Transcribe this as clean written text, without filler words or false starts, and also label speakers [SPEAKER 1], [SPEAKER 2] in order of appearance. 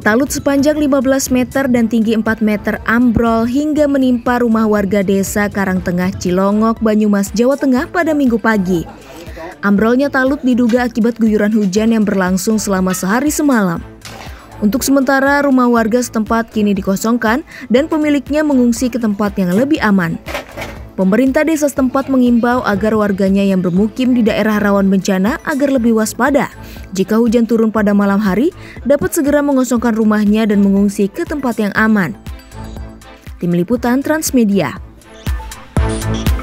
[SPEAKER 1] Talut sepanjang 15 meter dan tinggi 4 meter ambrol hingga menimpa rumah warga desa Karangtengah, Cilongok, Banyumas, Jawa Tengah pada Minggu pagi. Ambrolnya talut diduga akibat guyuran hujan yang berlangsung selama sehari semalam. Untuk sementara, rumah warga setempat kini dikosongkan dan pemiliknya mengungsi ke tempat yang lebih aman. Pemerintah desa setempat mengimbau agar warganya yang bermukim di daerah rawan bencana agar lebih waspada. Jika hujan turun pada malam hari, dapat segera mengosongkan rumahnya dan mengungsi ke tempat yang aman. Tim Liputan Transmedia.